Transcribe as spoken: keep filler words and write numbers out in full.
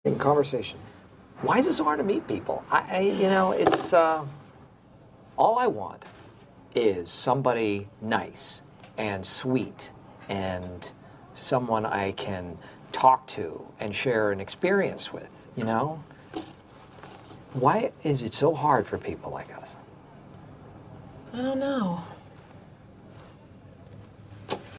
in conversation. Why is it so hard to meet people? I, I you know, it's uh, all I want is somebody nice and sweet and someone I can talk to and share an experience with, you know? Why is it so hard for people like us? I don't know.